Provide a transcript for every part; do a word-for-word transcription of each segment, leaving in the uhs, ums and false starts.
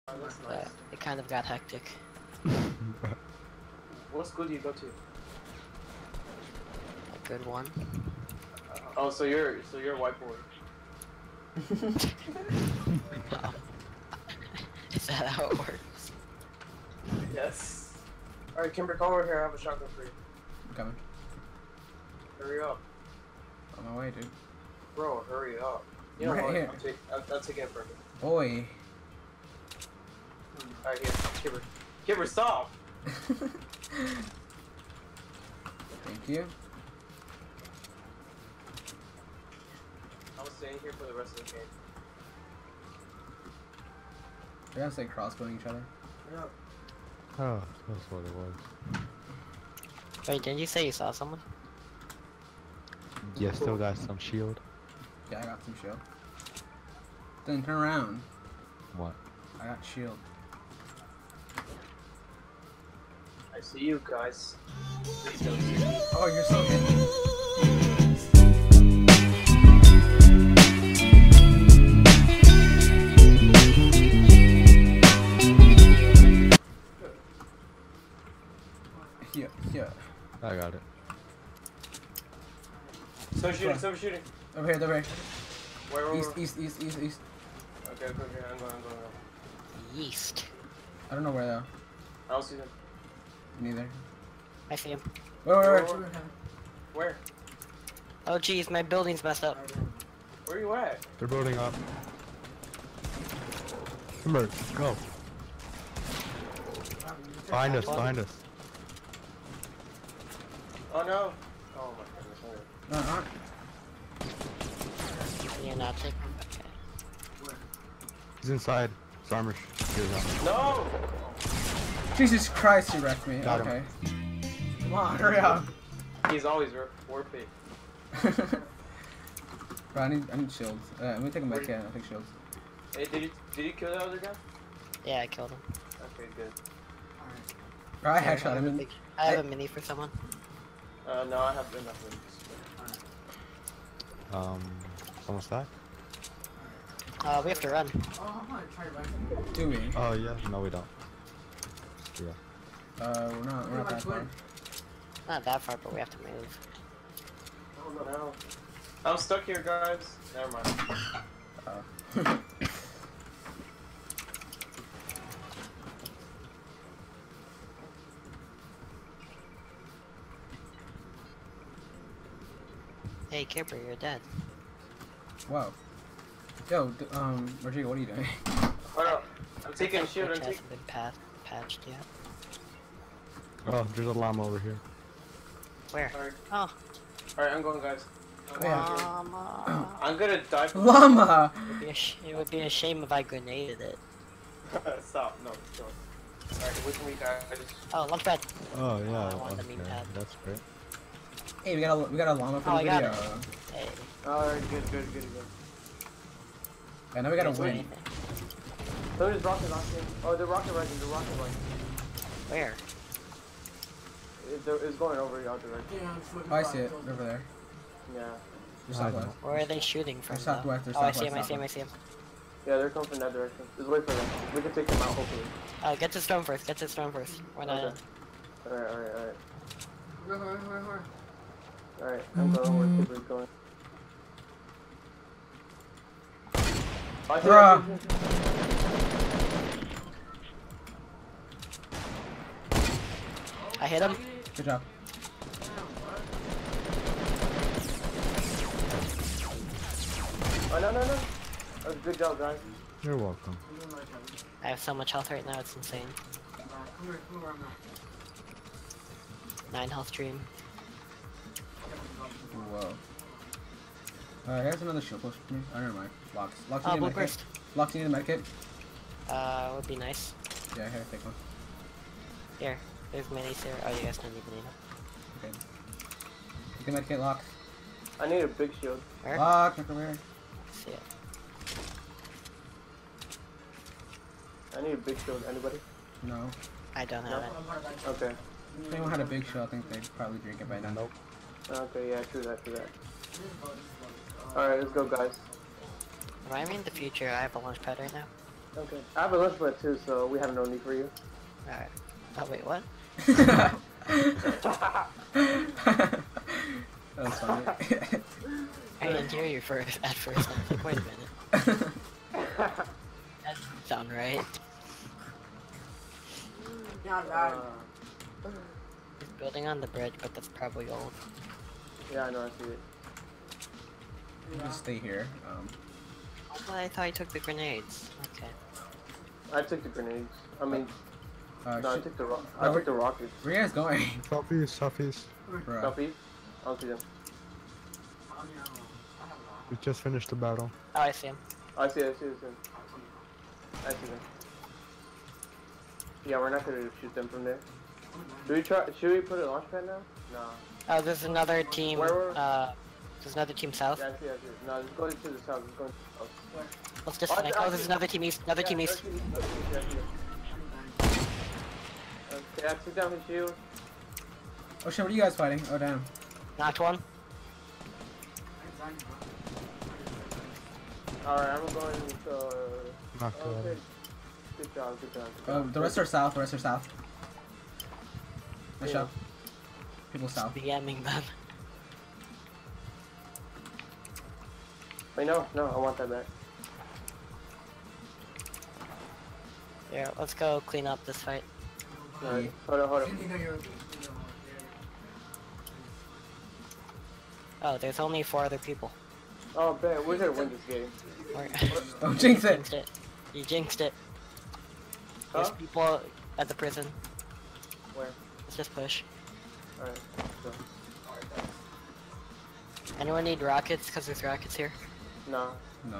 Oh, that's but nice. it kind of got hectic. What school do you go to? A good one. Uh, oh, so you're so you're a white boy. Wow. Is that how it works? Yes. All right, Kimber, come over here. I have a shotgun for you. I'm coming. Hurry up, On my way, dude. bro. Hurry up. You know Right what? here. I'll take. I'll, I'll take it from you. Boy. All right, here, Kimber. Kimber, stop. Thank you. I was staying here for the rest of the game. They're gonna say crossbowing each other. Yeah. Oh, that's what it was. Wait, didn't you say you saw someone? Yeah, still got some shield. Yeah, I got some shield. Then turn around. What? I got shield. I see you guys. Please don't see me. Oh, you're so hidden. Yeah, yeah. I got it. So shooting, so shooting. Over here, over here. Where, where, East, where? east, east, east, east. Okay, okay, okay. I'm going, I'm going. I'm going. Yeast. I don't know where though. I don't see them. Neither. I see him. Where, where, Where, where? where? Where? Oh jeez, my building's messed up. Where you at? They're building up. Timber, go. Behind us, behind us. Oh no. Oh my goodness. No, not. You're not taking. Okay. He's inside. His armor. No! Jesus Christ, you wrecked me. Got him. Okay. Come on, hurry up. He's always wor- worth it. Bro, I need, I need shields. Uh, let me take a med kit. I'll take shields. Hey, did you did you kill the other guy? Yeah, I killed him. Okay, good. Bro, I I headshot have a him. big- I have a mini for someone. Uh, no, I have enough rooms. Um, almost that? Uh, we have to run. Do we? Oh yeah, no we don't. Yeah. Uh, we're not, we're not that far. Not that far, but we have to move. Oh no. I'm stuck here, guys. Never mind. Uh, Hey, Kipper, you're dead. Wow. Yo, d um, Rodrigo, what are you doing? Hold up. I'm taking a shield. Which I'm taking. hasn't been pat patched yet. Oh, there's a llama over here. Where? Alright. Oh, Alright, I'm going, guys. Yeah. llama. I'm gonna die. For Llama! It would be a sh it would be a shame if I grenaded it. Stop. No. Don't. Alright, with me, guys. Oh, launch pad. Oh yeah, I want the okay. meat pad. That's great. Hey, we got a, we got a llama for Oh, the I got video. it. Hey, Alright, good, good, good, good. I know we gotta didn't do win. anything. So there's rocket launching. Oh, the rocket rising. The rocket rising. Where? It, there- it's going over y'all direction. Oh, I see it. Over there. Yeah. Just I don't southwest. Where are they shooting from? They're though? southwest, they're Oh, I see him, southwest, I see him, I see him. Yeah, they're coming from that direction. Just wait for them. We can take them out, hopefully. Uh, get to stone first, get to stone first. We're not Okay. in. Alright, alright, alright. Alright, I'm going where Cooper's going. I see Bruh. I hit him. Good job. Oh, no, no, no. That was a good job, guys. You're welcome. I have so much health right now, it's insane. Nine health stream. Whoa. Alright, here's another shield push for me. Oh, never mind. Locks. Locks, Oh, you need a blue medkit? burst. Locks, you need a medkit? Uh, would be nice. Yeah, here, take one. Here, there's minis here. Oh, you guys don't need mini. Okay. Take a medkit, Locks. I need a big shield. Where? Lock, look over here. See it. I need a big shield. Anybody? No. I don't have it. Okay. If anyone had a big shield, I think they'd probably drink it by now. Nope. Okay, yeah, true that, true that. Alright, let's go, guys. Am I in the future? I have a launch pad right now. Okay. I have a lunch break too, so we have no need for you. Alright. Oh, wait, what? That was funny. I didn't hear you first at first. I was like, wait a minute. That doesn't sound right. Uh, He's building on the bridge, but that's probably old. yeah, I know. I see it. You just stay here. Um, Oh, I thought he took the grenades. Okay. I took the grenades. I mean, uh, no, I shit. took the ro Oh, I where- took the rockets. Where you guys going? Southeast, southeast. Bruh. Southeast. I don't see them. We just finished the battle. Oh, I see him. I see. I see. I see. I see them. Yeah, we're not gonna shoot them from there. Do we try? Should we put a launch pad now? No. Oh, there's another team. Where were- Uh, there's another team south. Yeah, I see. I see. No, just go to the south. Just go to the south. Let's disconnect. Oh, there's another team east. Another team east. Okay, I took down his shield. Oh shit, what are you guys fighting? Oh damn. Knocked one. Alright, I'm going to. Knocked Okay. out. Good job. Good job. Good Uh, job. the rest are south, the rest are south. Nice Yeah. job. People south. BMing them. Wait, no, no, I want that back. Here, let's go clean up this fight. Alright, hold on, hold on. Oh, there's only four other people. Oh, bet, we're gonna win this game. Or- Oh, jinx You it! jinxed it. You jinxed it. There's Huh? people at the prison. Where? Let's just push. Alright, so. Anyone need rockets? Because there's rockets here. Nah. No.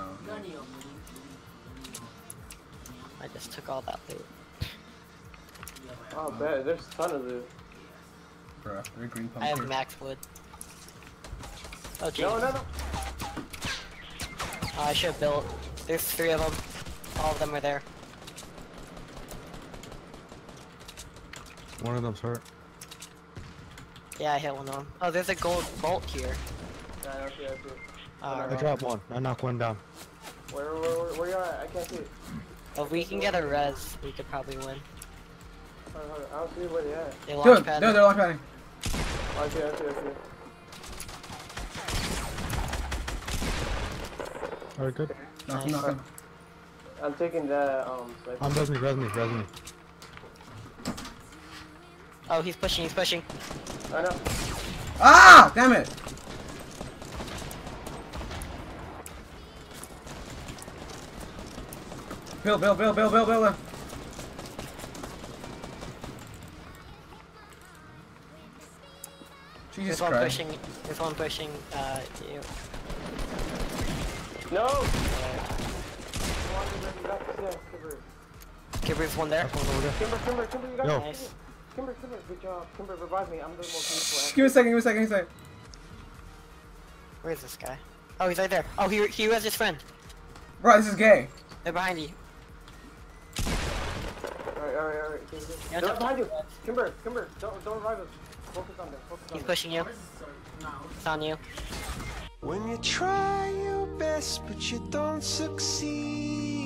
I just took all that loot. Oh, bet, there's a ton of loot. Bruh, they're green pump I have here. max wood. Oh, jeez. No, no, no. Oh, I should have built. There's three of them. All of them are there. One of them's hurt. Yeah, I hit one of them. Oh, there's a gold bolt here. Nah, I don't see it, I see it. Uh, I dropped one. I knocked one down. Where, where, where, where you at? I can't see it. if we can get a res, we could probably win. Hold on, hold on. I don't see where they at. They Dude, launch dude, pad. they're launch padding. Oh, I see it, I see it, I see it. Alright, good. Knock him, Nice. knock him. I'm taking that, um, sniper. Um, res me, res me, res me. Oh, he's pushing, he's pushing. I know. Ah! Damn it! Bill, Bill, Bill, Bill, Bill, Bill, Bill. Jesus There's one Christ. pushing, there's one pushing, uh, you. No! Uh, Yeah, Kimber. Kimber's one there. That's one over there. Kimber, Kimber, Kimber, you got Yo. it. Nice. Kimber, Kimber, good job. Kimber, revive me. I'm the most useful. Give me a second, give me a second, give me a second. Where's this guy? Oh, he's right there. Oh, he, he was his friend. Bro, this is gay. They're behind you. Alright, alright, alright. Okay, okay. Yeah, They're don't- behind you. Kimber, Kimber, don't, don't revive us. Focus on them. Focus on He's them. pushing you. It's on you. When you try your best but you don't succeed.